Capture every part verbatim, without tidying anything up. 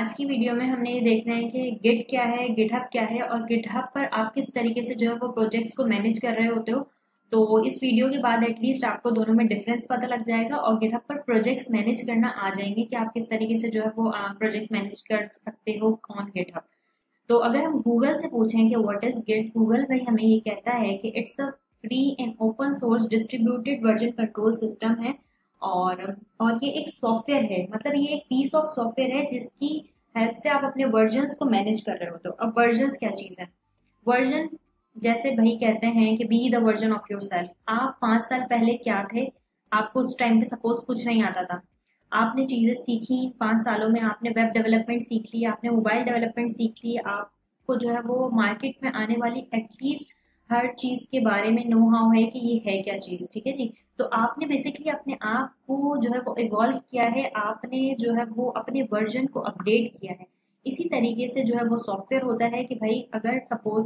आज की वीडियो में हमने ये देखना है कि गिट क्या है, गिटहब क्या है और गिटहब पर आप किस तरीके से जो है वो प्रोजेक्ट्स को मैनेज कर रहे होते हो। तो इस वीडियो के बाद एटलीस्ट आपको दोनों में डिफरेंस पता लग जाएगा और गिटहब पर प्रोजेक्ट्स मैनेज करना आ जाएंगे कि आप किस तरीके से जो है वो प्रोजेक्ट्स मैनेज कर सकते हो ऑन गिटहब। तो अगर हम गूगल से पूछें कि व्हाट इज गिट, गूगल भाई हमें ये कहता है कि it's a free and open source distributed version control system है। और और ये एक सॉफ्टवेयर है, मतलब ये एक पीस ऑफ सॉफ्टवेयर है जिसकी हेल्प से आप अपने वर्जन्स को मैनेज कर रहे हो। तो अब वर्जन्स क्या चीज़ है? वर्जन जैसे भाई कहते हैं कि be the version of yourself. आप पाँच साल पहले क्या थे? आपको उस टाइम पे सपोज कुछ नहीं आता था, आपने चीज़ें सीखी पाँच सालों में, आपने वेब डेवलपमेंट सीख ली, आपने मोबाइल डेवलपमेंट सीख ली, आपको जो है वो मार्केट में आने वाली एटलीस्ट हर चीज़ के बारे में नो हाउ है कि ये है क्या चीज़। ठीक है जी। तो आपने बेसिकली अपने आप को जो है वो इवॉल्व किया है, आपने जो है वो अपने वर्जन को अपडेट किया है। इसी तरीके से जो है वो सॉफ्टवेयर होता है कि भाई अगर सपोज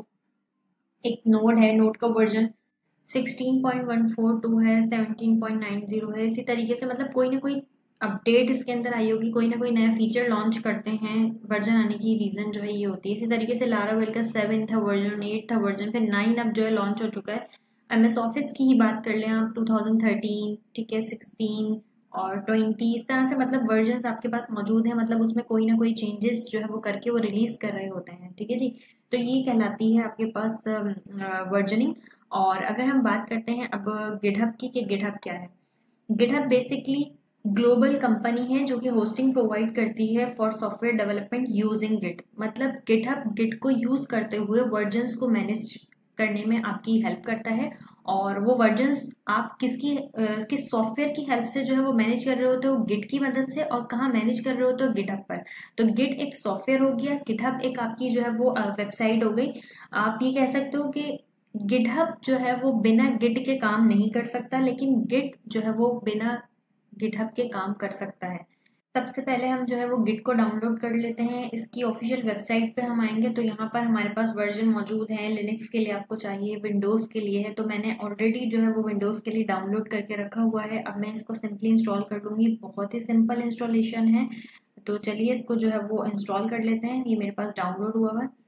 एक नोड है, नोड का version sixteen point one four two है, सेवनटीन पॉइंट नाइन जीरो है, इसी तरीके से मतलब कोई ना कोई अपडेट इसके अंदर आई होगी, कोई ना कोई नया फीचर लॉन्च करते हैं। वर्जन आने की रीज़न जो है ये होती है। इसी तरीके से लारावेल का सेवन था वर्जन, एट था वर्जन, फिर नाइन अब जो है लॉन्च हो चुका है। एम एस ऑफिस की ही बात कर लें आप, टू थाउजेंड थर्टीन, ठीक है, सिक्सटीन और ट्वेंटी, इस तरह से मतलब वर्जन आपके पास मौजूद है। मतलब उसमें कोई ना कोई चेंजेस जो है वो करके वो रिलीज कर रहे होते हैं। ठीक है जी। तो ये कहलाती है आपके पास वर्जनिंग। और अगर हम बात करते हैं अब गिटहब की कि गिटहब क्या है। गिटहब बेसिकली ग्लोबल कंपनी है जो कि होस्टिंग प्रोवाइड करती है for software development using git. मतलब गिटहब गिट को यूज करते हुए वर्जन्स को मैनेज करने में आपकी हेल्प करता है। और वो वर्जन्स आप किसकी uh, किस सॉफ्टवेयर की हेल्प से जो है वो मैनेज कर रहे होते हो? गिट की मदद से। और कहाँ मैनेज कर रहे होते हो? गिटहब पर। तो गिट एक सॉफ्टवेयर हो गया, गिटहब एक आपकी जो है वो वेबसाइट हो गई। आप ये कह सकते हो कि गिटहब जो है वो बिना गिट के काम नहीं कर सकता, लेकिन गिट जो है वो बिना गिटहब के काम कर सकता है। सबसे पहले हम जो है वो गिट को डाउनलोड कर लेते हैं। इसकी ऑफिशियल वेबसाइट पे हम आएंगे तो यहाँ पर हमारे पास वर्जन मौजूद है। लिनक्स के लिए आपको चाहिए, विंडोज़ के लिए है, तो मैंने ऑलरेडी जो है वो विंडोज़ के लिए डाउनलोड करके रखा हुआ है। अब मैं इसको सिंपली इंस्टॉल कर लूँगी। बहुत ही सिंपल इंस्टॉलेशन है, तो चलिए इसको जो है वो इंस्टॉल कर लेते हैं। ये मेरे पास डाउनलोड हुआ है।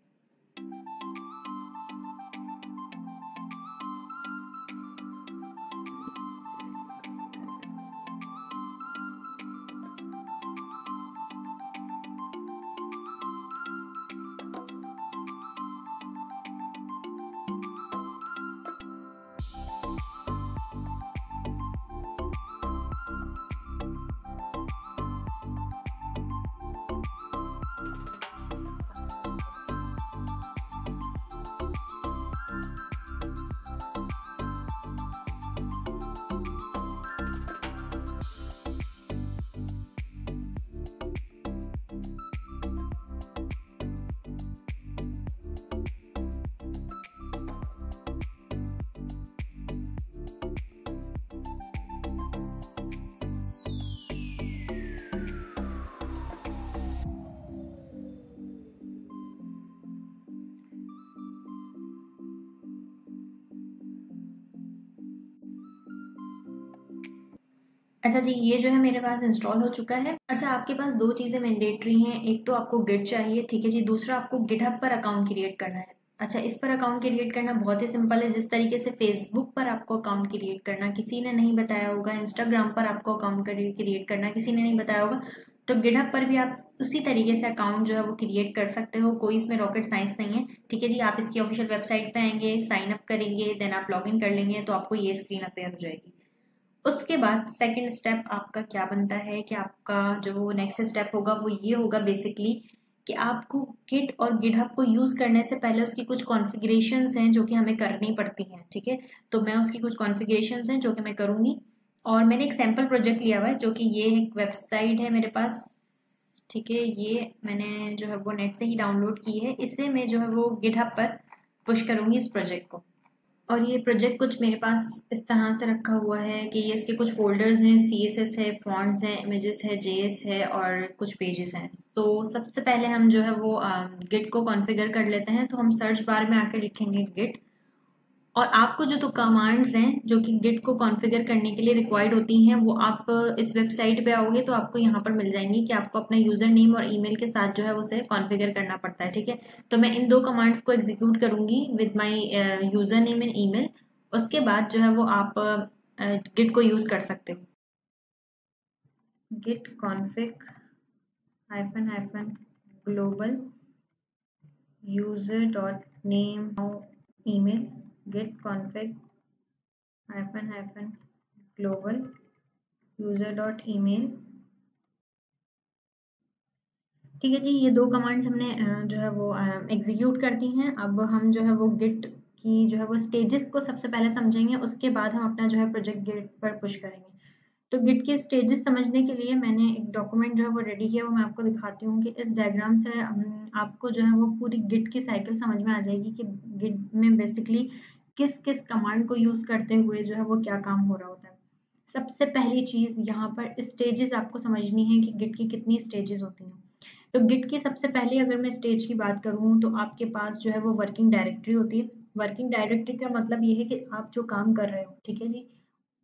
अच्छा जी, ये जो है मेरे पास इंस्टॉल हो चुका है। अच्छा, आपके पास दो चीज़ें मैंडेटरी हैं। एक तो आपको गिट चाहिए, ठीक है जी। दूसरा आपको गिटहब पर अकाउंट क्रिएट करना है। अच्छा, इस पर अकाउंट क्रिएट करना बहुत ही सिंपल है। जिस तरीके से फेसबुक पर आपको अकाउंट क्रिएट करना किसी ने नहीं बताया होगा, इंस्टाग्राम पर आपको अकाउंट क्रिएट करना किसी ने नहीं बताया होगा, तो गिटहब पर भी आप उसी तरीके से अकाउंट जो है वो क्रिएट कर सकते हो। कोई इसमें रॉकेट साइंस नहीं है। ठीक है जी। आप इसकी ऑफिशियल वेबसाइट पे आएंगे, साइन अप करेंगे, देन आप लॉग इन कर लेंगे तो आपको ये स्क्रीन अपेयर हो जाएगी। उसके बाद सेकंड स्टेप आपका क्या बनता है कि आपका जो नेक्स्ट स्टेप होगा वो ये होगा बेसिकली कि आपको गिट और गिटहब को यूज करने से पहले उसकी कुछ कॉन्फ़िगरेशंस हैं जो कि हमें करनी पड़ती हैं। ठीक है, तो मैं उसकी कुछ कॉन्फ़िगरेशंस हैं जो कि मैं करूंगी। और मैंने एक सैम्पल प्रोजेक्ट लिया हुआ है जो कि ये एक वेबसाइट है मेरे पास। ठीक है, ये मैंने जो है वो नेट से ही डाउनलोड की है। इससे मैं जो है वो गिटहब पर पुश करूंगी इस प्रोजेक्ट को। और ये प्रोजेक्ट कुछ मेरे पास इस तरह से रखा हुआ है कि ये इसके कुछ फोल्डर्स हैं, सी एस एस है, फॉन्ट्स हैं, इमेजेस है, जे एस है और कुछ पेजेस हैं। तो सबसे पहले हम जो है वो गिट को कॉन्फ़िगर कर लेते हैं। तो हम सर्च बार में आकर लिखेंगे गिट और आपको जो तो कमांड्स हैं जो कि गिट को कॉन्फ़िगर करने के लिए रिक्वायर्ड होती हैं वो आप इस वेबसाइट पे आओगे तो आपको यहाँ पर मिल जाएंगी कि आपको अपना यूज़र नेम और ईमेल के साथ जो है उसे कॉन्फ़िगर करना पड़ता है। ठीक है, तो मैं इन दो कमांड्स को एग्जीक्यूट करूंगी with my user name and email. उसके बाद जो है वो आप गिट uh, को यूज़ कर सकते हो। Git config hyphen hyphen global user dot name email git config hyphen hyphen global user dot email। ठीक है जी, ये दो कमांड्स हमने जो है वो एग्जीक्यूट कर दी हैं। अब हम जो है वो गिट की जो है वो स्टेजेस को सबसे पहले समझेंगे, उसके बाद हम अपना जो है प्रोजेक्ट गिट पर पुश करेंगे। तो गिट के स्टेजेस समझने के लिए मैंने एक डॉक्यूमेंट जो है वो रेडी किया, वो मैं आपको दिखाती हूँ कि इस डायग्राम से आपको जो है वो पूरी गिट की साइकिल समझ में आ जाएगी कि गिट में बेसिकली किस किस कमांड को यूज़ करते हुए जो है वो क्या काम हो रहा होता है। सबसे पहली चीज़ यहाँ पर स्टेजेस आपको समझनी है कि गिट की कितनी स्टेजेस होती हैं। तो गिट की सबसे पहले अगर मैं स्टेज की बात करूँ तो आपके पास जो है वो वर्किंग डायरेक्टरी होती है। वर्किंग डायरेक्टरी का मतलब ये है कि आप जो काम कर रहे हो, ठीक है जी,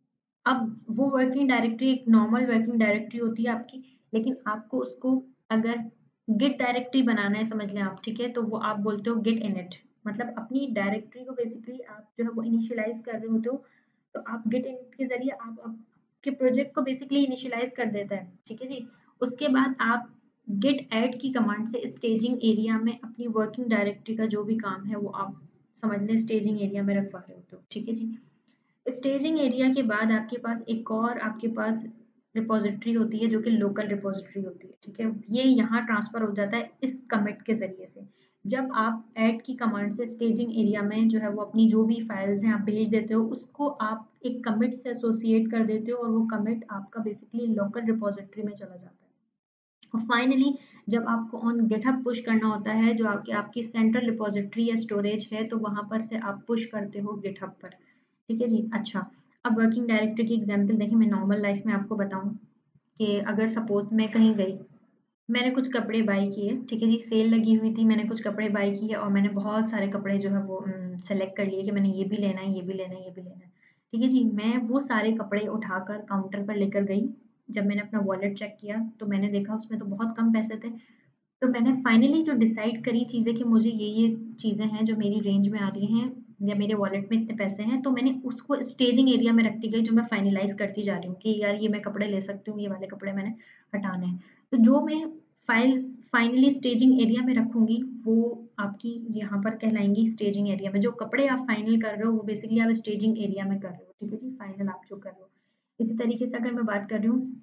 अब वो वर्किंग डायरेक्टरी एक नॉर्मल वर्किंग डायरेक्टरी होती है आपकी, लेकिन आपको उसको अगर गिट डायरेक्टरी बनाना है, समझ लें आप, ठीक है, तो वो आप बोलते हो गिट इनिट। मतलब अपनी डायरेक्टरी को बेसिकली आप जो है वो इनिशियलाइज कर रहे होते हो, तो आप गिट इनिट के जरिए आप आपके प्रोजेक्ट को बेसिकली इनिशियलाइज कर देता है। ठीक है जी, उसके बाद आप गिट ऐड की कमांड से स्टेजिंग एरिया में अपनी वर्किंग डायरेक्टरी का जो भी काम है वो आप समझ लें स्टेजिंग एरिया में रखवा रहे होते हो। ठीक है जी, स्टेजिंग एरिया के बाद आपके पास एक और आपके पास रिपोजिटरी होती है जो कि लोकल रिपोजिटरी होती है। ठीक है, ये यहाँ ट्रांसफर हो जाता है इस कमिट के जरिए से। जब आप ऐड की कमांड से स्टेजिंग एरिया में जो है वो अपनी जो भी फाइल्स हैं आप भेज देते हो, उसको आप एक कमिट से एसोसिएट कर देते हो और वो कमिट आपका बेसिकली लोकल रिपोजिटरी में चला जाता है। और फाइनली जब आपको ऑन गिटहब पुश करना होता है जो आपकी आपकी सेंट्रल रिपोजिटरी या स्टोरेज है, तो वहां पर से आप पुश करते हो गिटहब पर। ठीक है जी, अच्छा, अब वर्किंग डायरेक्टरी की एग्जांपल देखिए, मैं नॉर्मल लाइफ में आपको बताऊं कि अगर सपोज मैं कहीं गई, मैंने कुछ कपड़े बाय किए, ठीक है जी, सेल लगी हुई थी, मैंने कुछ कपड़े बाय किए और मैंने बहुत सारे कपड़े जो है वो सेलेक्ट कर लिए कि मैंने ये भी लेना है, ये भी लेना है, ये भी लेना है। ठीक है जी, मैं वो सारे कपड़े उठाकर काउंटर पर लेकर गई। जब मैंने अपना वॉलेट चेक किया तो मैंने देखा उसमें तो बहुत कम पैसे थे। तो मैंने फाइनली जो डिसाइड करी चीज़ें कि मुझे ये ये चीज़ें हैं जो मेरी रेंज में आ रही हैं या मेरे वॉलेट में इतने पैसे हैं, तो मैंने उसको स्टेजिंग एरिया में रखती गई, जो मैं फाइनलाइज करती जा रही हूँ कि यार ये मैं कपड़े ले सकती हूँ, ये वाले कपड़े मैंने हटाने हैं। तो जो मैं फाइल्स फाइनली स्टेजिंग एरिया में रखूंगी वो आपकी यहाँ पर कहलाएंगी स्टेजिंग एरिया में। जो कपड़े आप फाइनल कर रहे हो वो बेसिकली आप स्टेजिंग एरिया में कर रहे हो। ठीक है जी, फाइनल आप जो कर रहे हो। इसी तरीके से अगर मैं बात कर रही हूँ,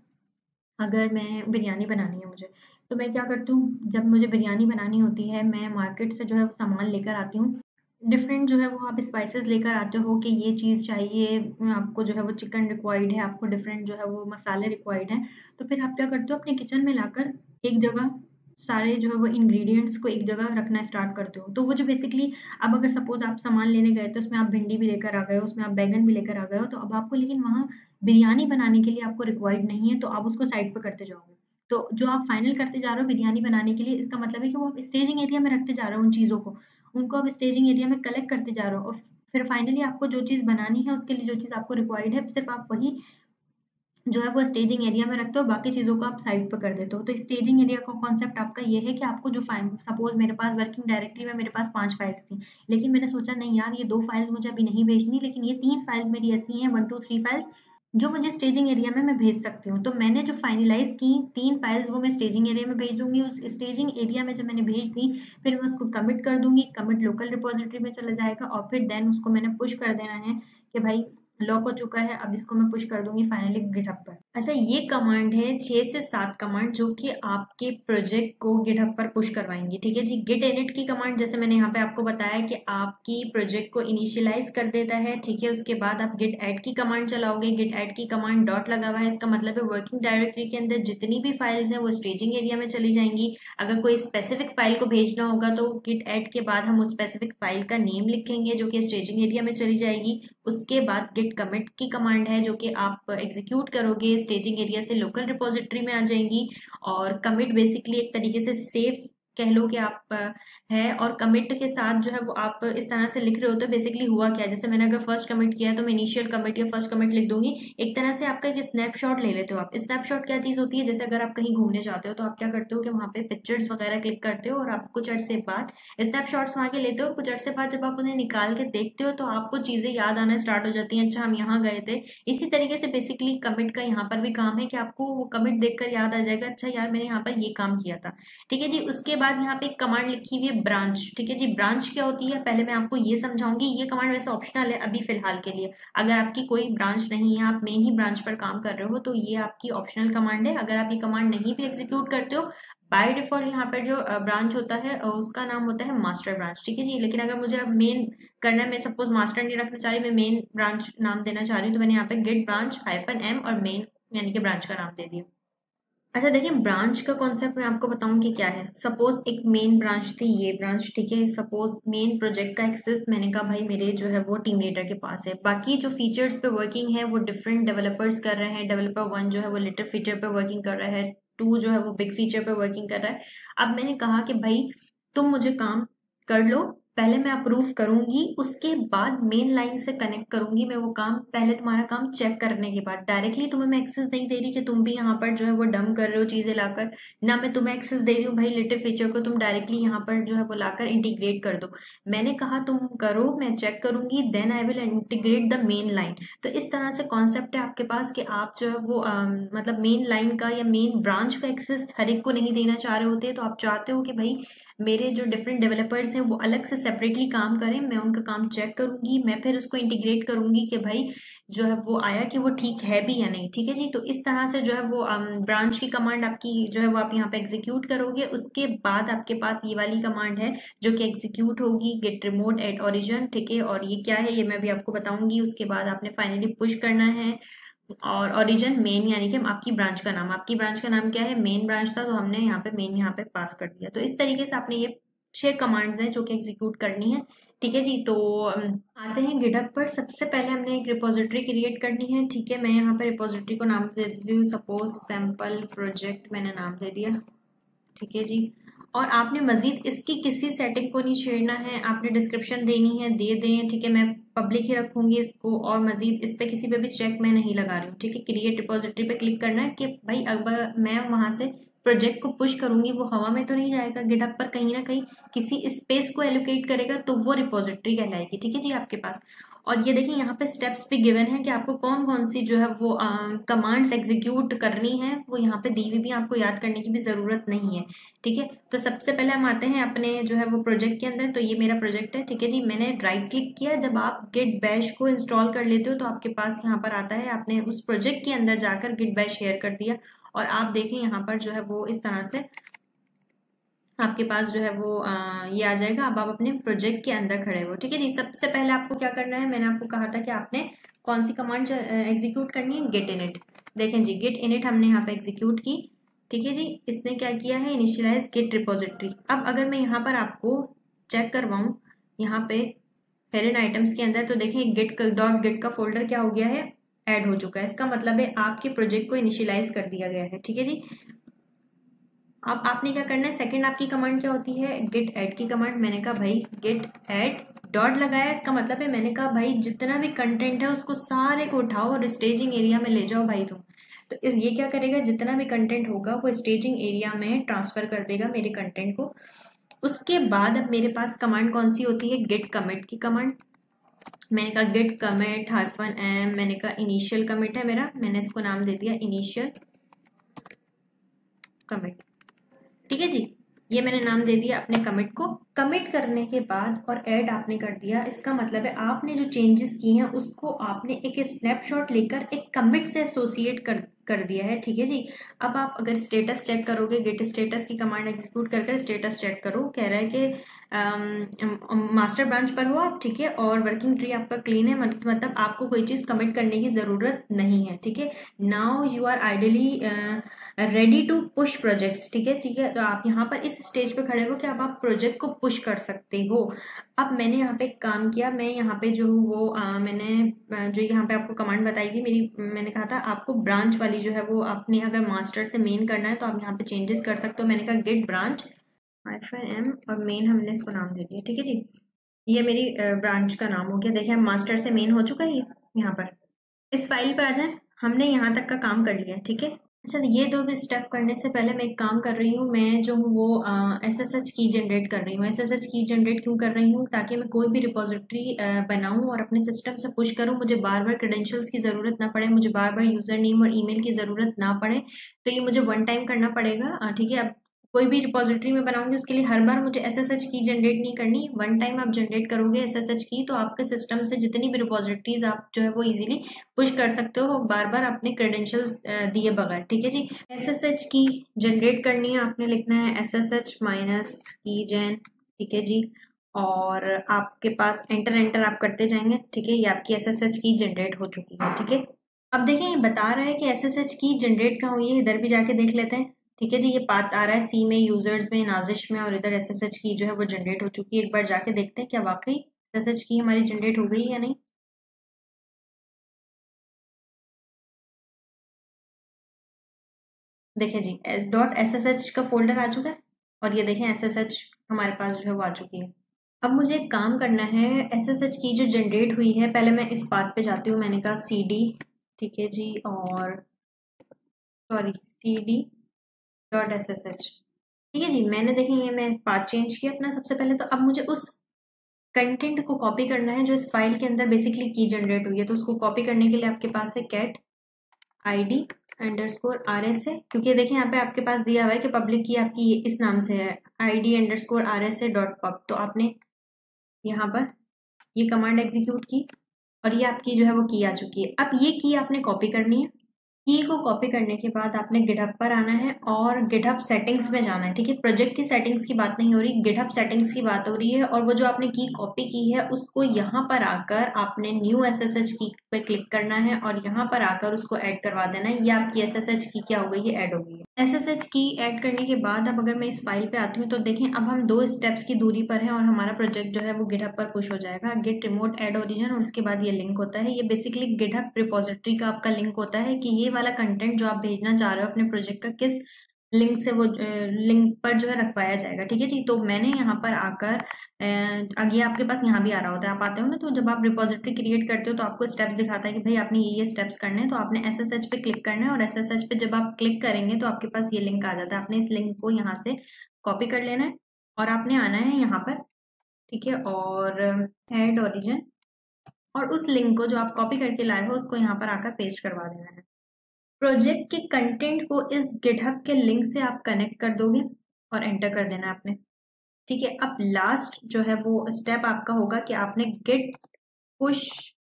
अगर मैं बिरयानी बनानी है मुझे, तो मैं क्या करती हूँ, जब मुझे बिरयानी बनानी होती है मैं मार्केट से जो है वो सामान लेकर आती हूँ। डिफरेंट जो है वो आप स्पाइसेस लेकर आते हो कि ये चीज़ चाहिए आपको, जो है वो चिकन रिक्वायर्ड है, आपको डिफरेंट जो है वो मसाले रिक्वायर्ड हैं। तो फिर आप क्या करते हो, अपने किचन में लाकर एक जगह सारे जो है वो इंग्रेडिएंट्स को एक जगह रखना स्टार्ट करते हो। तो वो जो बेसिकली, अब अगर सपोज आप सामान लेने गए तो उसमें आप भिंडी भी लेकर आ गए हो, उसमें आप बैगन भी लेकर आ गए हो, तो अब आपको लेकिन वहाँ बिरयानी बनाने के लिए आपको रिक्वायर्ड नहीं है, तो आप उसको साइड पे करते जाओगे। तो जो आप फाइनल करते जा रहे हो बिरयानी बनाने के लिए, इसका मतलब है कि वो आप स्टेजिंग एरिया में रखते जा रहे हो उन चीज़ों को, उनको आप स्टेजिंग एरिया में कलेक्ट करते जा रहे हो, और फिर फाइनली आपको जो चीज़ बनानी है उसके लिए जो चीज़ आपको रिक्वायर्ड है सिर्फ आप वही जो है वो स्टेजिंग एरिया में रखते हो, बाकी चीज़ों को आप साइड पर कर देते हो। तो स्टेजिंग एरिया का कॉन्सेप्ट आपका ये है कि आपको जो फाइल, सपोज मेरे पास वर्किंग डायरेक्टरी में मेरे पास पांच फाइल्स थी, लेकिन मैंने सोचा नहीं यार ये दो फाइल्स मुझे अभी नहीं भेजनी, लेकिन ये तीन फाइल्स मेरी ऐसी हैं, वन टू थ्री फाइल्स, जो मुझे स्टेजिंग एरिया में मैं भेज सकती हूँ। तो मैंने जो फाइनलाइज की तीन फाइल्स वो मैं स्टेजिंग एरिया में भेज दूंगी। उस स्टेजिंग एरिया में जब मैंने भेज दी, फिर मैं उसको कमिट कर दूंगी, कमिट लोकल रिपोजिटरी में चला जाएगा, और फिर देन उसको मैंने पुश कर देना है कि भाई लॉक हो चुका है, अब इसको मैं पुश कर दूंगी फाइनली गिटहब पर। अच्छा, ये कमांड है छह से सात कमांड जो कि आपके प्रोजेक्ट को गिटहब पर पुश करवाएंगी। ठीक है जी, गिट इनिट की कमांड जैसे मैंने यहाँ पे आपको बताया कि आपकी प्रोजेक्ट को इनिशियलाइज कर देता है। ठीक है, उसके बाद आप गिट ऐड की कमांड चलाओगे। गिट ऐड की कमांड डॉट लगा हुआ है, इसका मतलब है वर्किंग डायरेक्टरी के अंदर जितनी भी फाइल्स हैं वो स्टेजिंग एरिया में चली जाएंगी। अगर कोई स्पेसिफिक फाइल को भेजना होगा तो गिट ऐड के बाद हम उस स्पेसिफिक फाइल का नेम लिखेंगे जो कि स्टेजिंग एरिया में चली जाएगी। उसके बाद गिट कमिट की कमांड है जो कि आप एग्जीक्यूट करोगे, स्टेजिंग एरिया से लोकल रिपोजिटरी में आ जाएंगी। और कमिट बेसिकली एक तरीके से सेफ कह लो कि आप है और कमिट के साथ जो है वो आप इस तरह से लिख रहे होते हो। बेसिकली हुआ क्या है, जैसे मैंने अगर फर्स्ट कमिट किया है तो मैं इनिशियल कमिट या फर्स्ट कमिट लिख दूंगी। एक तरह से आपका एक स्नैपशॉट ले लेते हो आप। स्नैपशॉट क्या चीज होती है, जैसे अगर आप कहीं घूमने जाते हो तो आप क्या करते हो कि वहाँ पे पिक्चर्स वगैरह क्लिक करते हो और आप कुछ अरसे बाद स्नैपशॉट्स वहाँ के लेते हो। कुछ अरसे बाद जब आप उन्हें निकाल के देखते हो तो आपको चीजें याद आना स्टार्ट हो जाती हैं, अच्छा हम यहाँ गए थे। इसी तरीके से बेसिकली कमिट का यहाँ पर भी काम है कि आपको वो कमिट देखकर याद आ जाएगा, अच्छा यार मैंने यहाँ पर ये काम किया था। ठीक है जी। उसके बाद यहाँ पे एक कमांड लिखी हुई है ब्रांच। ठीक है जी। ब्रांच क्या होती है पहले मैं आपको ये समझाऊंगी। ये कमांड वैसे ऑप्शनल है अभी फिलहाल के लिए। अगर आपकी कोई ब्रांच नहीं है, आप मेन ही ब्रांच पर काम कर रहे हो, तो ये आपकी ऑप्शनल कमांड है। अगर आप ये कमांड नहीं भी एग्जीक्यूट करते हो, बाय डिफॉल्ट यहाँ पर जो ब्रांच होता है उसका नाम होता है मास्टर ब्रांच। ठीक है जी। लेकिन अगर मुझे अब मेन करना है, मैं सपोज मास्टर नहीं रखना चाह रही, मैं मेन ब्रांच नाम देना चाह रही हूँ, तो मैंने यहाँ पे गेट ब्रांच हाइफन एम और मेन यानी कि ब्रांच का नाम दे दिया। अच्छा देखिए, ब्रांच का कॉन्सेप्ट मैं आपको बताऊं कि क्या है। सपोज एक मेन ब्रांच थी, ये ब्रांच। ठीक है। सपोज मेन प्रोजेक्ट का एक्सेस मैंने कहा भाई मेरे जो है वो टीम लीडर के पास है। बाकी जो फीचर्स पे वर्किंग है वो डिफरेंट डेवलपर्स कर रहे हैं। डेवलपर वन जो है वो लिटिल फीचर पे वर्किंग कर रहा है, टू जो है वो बिग फीचर पे वर्किंग कर रहा है। अब मैंने कहा कि भाई तुम मुझे काम कर लो, पहले मैं अप्रूव करूंगी, उसके बाद मेन लाइन से कनेक्ट करूंगी मैं वो काम। पहले तुम्हारा काम चेक करने के बाद डायरेक्टली तुम्हें मैं एक्सेस नहीं दे रही कि तुम भी यहाँ पर जो है वो डम कर रहे हो चीजें लाकर, ना मैं तुम्हें एक्सेस दे रही हूँ भाई लिटिल फीचर को तुम डायरेक्टली यहाँ पर जो है वो लाकर इंटीग्रेट कर दो। मैंने कहा तुम करो, मैं चेक करूंगी, then I will integrate the main line. तो इस तरह से कॉन्सेप्ट है आपके पास कि आप जो है वो आ, मतलब मेन लाइन का या मेन ब्रांच का एक्सेस हर एक को नहीं देना चाह रहे होते, तो आप चाहते हो कि भाई मेरे जो डिफरेंट डेवलपर्स हैं वो अलग से सेपरेटली काम करें, मैं उनका काम चेक करूंगी, मैं फिर उसको इंटीग्रेट करूंगी कि भाई जो है वो आया कि वो ठीक है भी या नहीं। ठीक है जी। तो इस तरह से जो है वो ब्रांच की कमांड आपकी जो है वो आप यहाँ पे एग्जीक्यूट करोगे। उसके बाद आपके पास ये वाली कमांड है जो कि एग्जीक्यूट होगी, गेट रिमोट एट ओरिजिन। ठीक है। और ये क्या है ये मैं भी आपको बताऊंगी। उसके बाद आपने फाइनली पुश करना है और ओरिजिन मेन यानी कि आपकी ब्रांच का नाम, आपकी ब्रांच का नाम क्या है, मेन ब्रांच था, तो हमने यहाँ पे मेन यहाँ पे पास कर दिया। तो इस तरीके से आपने ये छह कमांड्स हैं जो कि एग्जीक्यूट करनी है। ठीक है जी। तो आते हैं गिटहब पर। सबसे पहले हमने एक रिपोजिटरी क्रिएट करनी है। ठीक है। मैं यहाँ पे रिपोजिटरी को नाम दे देती हूँ, सपोज सैम्पल प्रोजेक्ट मैंने नाम दे दिया। ठीक है जी। और आपने मजीद इसकी किसी सेटिंग को नहीं छेड़ना है, आपने डिस्क्रिप्शन देनी है दे दें। ठीक है। मैं पब्लिक ही रखूंगी इसको और मजीद इस पे किसी पे भी चेक मैं नहीं लगा रही हूँ। ठीक है। क्रिएट रिपोजिटरी पे क्लिक करना है कि भाई अगर मैं वहां से प्रोजेक्ट को पुश करूंगी वो हवा में तो नहीं जाएगा, गिटहब पर कहीं ना कहीं किसी स्पेस को एलोकेट करेगा, तो वो रिपोजिटरी कहलाएगी। ठीक है जी आपके पास। और ये देखिए यहाँ पे स्टेप्स भी गिवन है कि आपको कौन कौन सी जो है वो कमांड्स एग्जीक्यूट करनी है, वो यहाँ पे दी हुई भी, आपको याद करने की भी जरूरत नहीं है। ठीक है। तो सबसे पहले हम आते हैं अपने जो है वो प्रोजेक्ट के अंदर। तो ये मेरा प्रोजेक्ट है। ठीक है जी। मैंने राइट क्लिक किया। जब आप गिट बैश को इंस्टॉल कर लेते हो तो आपके पास यहाँ पर आता है, आपने उस प्रोजेक्ट के अंदर जाकर गिट बैश शेयर कर दिया और आप देखें यहाँ पर जो है वो इस तरह से आपके पास जो है वो आ, ये आ जाएगा। अब आप अपने प्रोजेक्ट के अंदर खड़े हो। ठीक है जी। सबसे पहले आपको क्या करना है, मैंने आपको कहा था कि आपने कौन सी कमांड एग्जीक्यूट करनी है, गेट इनिट। देखें जी, गेट इनिट हमने यहाँ पे एग्जीक्यूट की। ठीक है जी। इसने क्या किया है, इनिशियलाइज गेट रिपोजिटरी। अब अगर मैं यहाँ पर आपको चेक करवाऊं, यहाँ पे पेरेंट आइटम्स के अंदर, तो देखें गेट डॉट गेट का फोल्डर क्या हो गया है, ऐड हो चुका है। इसका मतलब है आपके प्रोजेक्ट को इनिशियलाइज कर दिया गया है। ठीक है जी। अब आपने क्या करना है, सेकंड आपकी कमांड क्या होती है, गेट ऐड की कमांड। मैंने कहा भाई गेट ऐड डॉट लगाया, इसका मतलब है मैंने कहा भाई जितना भी कंटेंट है उसको सारे को उठाओ और स्टेजिंग एरिया में ले जाओ भाई तुम। तो ये क्या करेगा, जितना भी कंटेंट होगा वो स्टेजिंग एरिया में ट्रांसफर कर देगा मेरे कंटेंट को। उसके बाद अब मेरे पास कमांड कौन सी होती है, गेट कमिट की कमांड। मैंने कहा गेट कमिट हाइफन एम, मैंने कहा इनिशियल कमिट है मेरा, मैंने इसको नाम दे दिया इनिशियल कमिट। ठीक है जी। ये मैंने नाम दे दिया अपने कमिट को। कमिट करने के बाद और ऐड आपने कर दिया, इसका मतलब है आपने जो चेंजेस किए हैं उसको आपने एक स्नैपशॉट लेकर एक कमिट से एसोसिएट कर कर दिया है। ठीक है जी। अब आप अगर स्टेटस चेक करोगे, गेट स्टेटस की कमांड एग्जीक्यूट करके स्टेटस चेक करो, कह रहा है कि मास्टर ब्रांच पर हो आप। ठीक है। और वर्किंग ट्री आपका क्लीन है, मतलब आपको कोई चीज कमिट करने की जरूरत नहीं है। ठीक है। Now you are ideally ready to push projects. ठीक है। ठीक है। तो आप यहाँ पर इस स्टेज पे खड़े हो कि अब आप प्रोजेक्ट को पुश कर सकते हो। अब मैंने यहाँ पे एक काम किया, मैं यहाँ पे जो वो आ, मैंने जो यहाँ पे आपको कमांड बताई थी मेरी, मैंने कहा था आपको ब्रांच वाली जो है वो आपने अगर मास्टर से मेन करना है तो आप यहाँ पे चेंजेस कर सकते हो। मैंने कहा गेट ब्रांच हाइफन एम और मेन हमने इसको नाम दे दिया। ठीक है जी, ये मेरी ब्रांच का नाम हो गया। देखिए मास्टर से मेन हो चुका है ये। यहाँ पर इस फाइल पे आ जाए, हमने यहाँ तक का काम कर लिया। ठीक है, अच्छा ये दो भी स्टेप करने से पहले मैं एक काम कर रही हूँ, मैं जो हूँ वो S S H key generate कर रही हूँ। S S H key generate क्यों कर रही हूँ? ताकि मैं कोई भी रिपोजिटरी बनाऊँ और अपने सिस्टम से पुश करूँ, मुझे बार बार क्रेडेंशियल्स की ज़रूरत ना पड़े, मुझे बार बार यूज़र नेम और ईमेल की ज़रूरत ना पड़े। तो ये मुझे वन टाइम करना पड़ेगा। ठीक है, अब कोई भी रिपोजिटरी में बनाऊंगी उसके लिए हर बार मुझे S S H key generate नहीं करनी। वन टाइम आप जनरेट करोगे एस एस एच की, तो आपके सिस्टम से जितनी भी रिपोजिटरीज आप जो है वो इजीली पुश कर सकते हो बार बार अपने क्रेडेंशियल्स दिए बगैर। ठीक है जी, S S H key generate करनी है, आपने लिखना है एस एस एच माइनस की जेन। ठीक है जी, और आपके पास एंटर एंटर आप करते जाएंगे। ठीक है, ये आपकी S S H key generate हो चुकी है। ठीक है, अब देखिए ये बता रहा है कि S S H key generate कहाँ हुई है, इधर भी जाके देख लेते हैं। ठीक है जी, ये पाथ आ रहा है सी में, यूजर्स में, नाजिश में, और इधर एस एस एच की जो है वो जनरेट हो चुकी है। एक बार जाके देखते हैं क्या वाकई एस एस एच की हमारी जनरेट हो गई या नहीं। देखिए जी, डॉट एस एस एच का फोल्डर आ चुका है और ये देखें एस एस एच हमारे पास जो है वो आ चुकी है। अब मुझे एक काम करना है, एस एस एच की जो जनरेट हुई है, पहले मैं इस पाथ पे जाती हूँ। मैंने कहा सी डी, ठीक है जी, और sorry C D dot S S H. ठीक है जी, मैंने देखें ये मैं पाथ चेंज किया अपना सबसे पहले। तो अब मुझे उस कंटेंट को कॉपी करना है जो इस फाइल के अंदर बेसिकली की जनरेट हुई है। तो उसको कॉपी करने के लिए आपके पास है cat I D underscore R S है, क्योंकि देखिए यहाँ पे आपके पास दिया हुआ है कि पब्लिक की आपकी इस नाम से है I D underscore R S A dot pub. तो आपने यहाँ पर ये कमांड एग्जीक्यूट की और ये आपकी जो है वो की आ चुकी है। अब ये की आपने कॉपी करनी है। की को कॉपी करने के बाद आपने गिटहब पर आना है और गिटहब सेटिंग्स में जाना है। ठीक है, प्रोजेक्ट की सेटिंग्स की बात नहीं हो रही, गिटहब सेटिंग्स की बात हो रही है। और वो जो आपने की कॉपी की है उसको यहाँ पर आकर आपने न्यू एसएसएच की पे क्लिक करना है और यहाँ पर आकर उसको ऐड करवा देना है। ये आपकी एसएसएच की क्या हो गई है, ऐड हो गई है। एसएसएच की ऐड करने के बाद अब अगर मैं इस फाइल पे आती हूँ तो देखें अब हम दो स्टेप्स की दूरी पर हैं और हमारा प्रोजेक्ट जो है वो गिटहब पर पुश हो जाएगा। गेट रिमोट एड ओरिजिन और उसके बाद ये लिंक होता है। ये बेसिकली गिटहब रिपोजिटरी का आपका लिंक होता है कि ये वाला कंटेंट जो आप भेजना चाह रहे हो अपने प्रोजेक्ट का किस लिंक से वो लिंक पर जो है रखवाया जाएगा। ठीक है जी, तो मैंने यहाँ पर आकर आगे आपके पास यहाँ भी आ रहा होता है, आप आते हो ना, तो जब आप रिपोजिटरी क्रिएट करते हो तो आपको स्टेप्स दिखाता है कि भाई आपने ये ये स्टेप्स करने हैं। तो आपने एसएसएच पे क्लिक करना है और एसएसएच पे जब आप क्लिक करेंगे तो आपके पास ये लिंक आ जाता है। आपने इस लिंक को यहाँ से कॉपी कर लेना है और आपने आना है यहाँ पर। ठीक है, और एड ओरिजिन और उस लिंक को जो आप कॉपी करके लाए हो उसको यहाँ पर आकर पेस्ट करवा देना है। प्रोजेक्ट के कंटेंट को इस गिटहब के लिंक से आप कनेक्ट कर दोगे और एंटर कर देना आपने। ठीक है, अब लास्ट जो है वो स्टेप आपका होगा कि आपने गेट पुश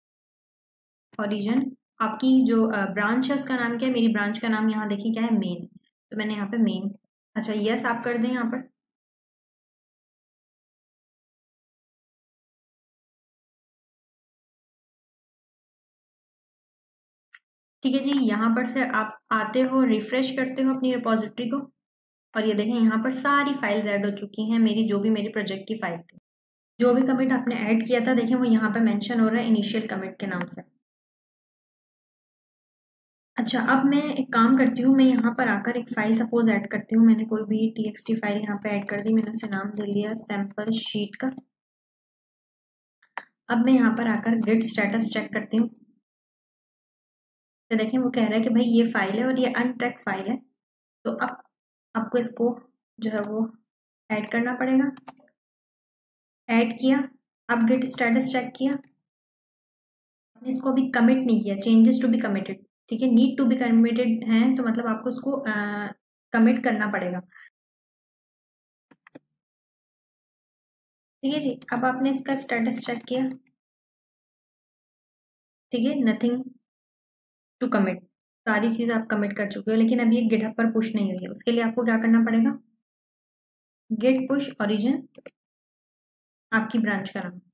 ओरिजिन, आपकी जो ब्रांच है उसका नाम क्या है, मेरी ब्रांच का नाम यहाँ देखिए क्या है, मेन। तो मैंने यहाँ पे मेन, अच्छा यस आप कर दें यहाँ पर। ठीक है जी, यहाँ पर से आप आते हो, रिफ्रेश करते हो अपनी रिपोजिटरी को और ये देखें यहाँ पर सारी फाइल्स ऐड हो चुकी हैं मेरी, जो भी मेरी प्रोजेक्ट की फाइल थी। जो भी कमिट आपने ऐड किया था देखिए वो यहाँ पर मेंशन हो रहा है इनिशियल कमिट के नाम से। अच्छा, अब मैं एक काम करती हूँ, मैं यहाँ पर आकर एक फाइल सपोज ऐड करती हूँ। मैंने कोई भी टीएक्सटी फाइल यहाँ पे ऐड कर दी, मैंने उसे नाम दे लिया सैम्पल शीट का। अब मैं यहाँ पर आकर गिट स्टेटस चेक करती हूँ। तो देखें वो कह रहा है कि भाई ये फाइल है और ये अनट्रैक्ड फाइल है। तो अब आपको इसको जो है वो ऐड करना पड़ेगा। ऐड किया, अब गिट स्टेटस चेक किया, आपने इसको अभी कमिट नहीं किया, चेंजेस टू बी कमिटेड। ठीक है, नीड टू बी कमिटेड है तो मतलब आपको उसको कमिट करना पड़ेगा। ठीक है जी, अब आपने इसका स्टेटस चेक किया। ठीक है, नथिंग टू कमिट, सारी चीज आप कमिट कर चुके हो, लेकिन अभी ये गिटहब पर पुश नहीं हुई है। उसके लिए आपको क्या करना पड़ेगा, गेट पुश ओरिजिन, आपकी ब्रांच का नाम।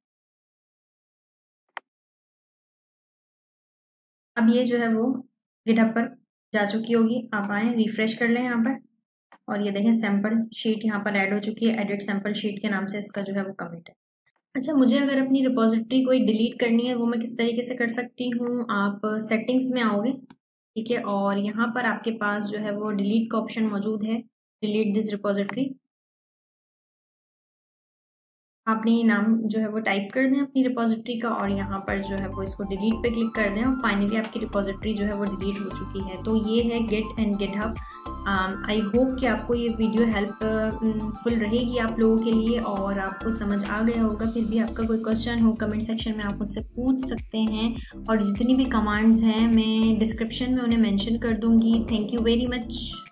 अब ये जो है वो गिटहब पर जा चुकी होगी। आप आए रिफ्रेश कर लें यहाँ पर और ये देखें सैंपल शीट यहाँ पर ऐड हो चुकी है। एडिट सैंपल शीट के नाम से इसका जो है वो कमिट है। अच्छा, मुझे अगर अपनी रिपोजिटरी कोई डिलीट करनी है वो मैं किस तरीके से कर सकती हूँ, आप सेटिंग्स में आओगे। ठीक है, और यहाँ पर आपके पास जो है वो डिलीट का ऑप्शन मौजूद है, डिलीट दिस रिपोजिटरी। आपने ये नाम जो है वो टाइप कर दें अपनी रिपोजिटरी का और यहाँ पर जो है वो इसको डिलीट पे क्लिक कर दें और फाइनली आपकी रिपोजिटरी जो है वो डिलीट हो चुकी है। तो ये है git and GitHub. I hope कि आपको ये वीडियो हेल्पफुल रहेगी आप लोगों के लिए और आपको समझ आ गया होगा। फिर भी आपका कोई क्वेश्चन हो कमेंट सेक्शन में आप मुझसे पूछ सकते हैं और जितनी भी कमांड्स हैं मैं डिस्क्रिप्शन में उन्हें मेंशन कर दूंगी। Thank you very much.